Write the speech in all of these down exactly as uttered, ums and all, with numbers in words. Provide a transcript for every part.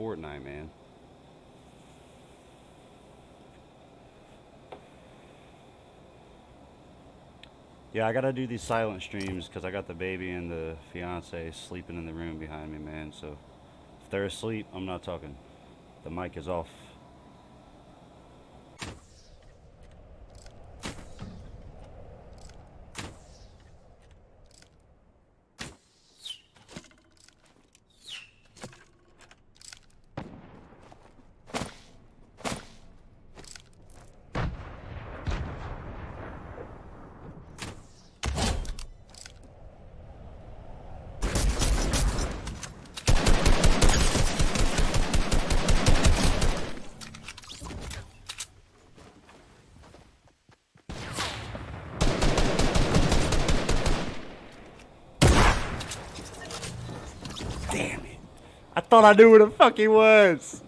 Fortnite, man. Yeah, I gotta do these silent streams because I got the baby and the fiance sleeping in the room behind me, man. So if they're asleep, I'm not talking. The mic is off. Damn it. I thought I knew where the fuck he was.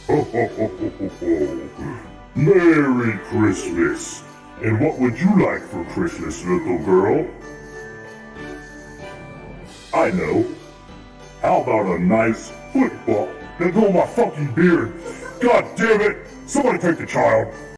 Ho, ho, ho, ho, ho, ho. Merry Christmas! And what would you like for Christmas, little girl? I know. How about a nice football? Let go of my fucking beard! God damn it! Somebody take the child!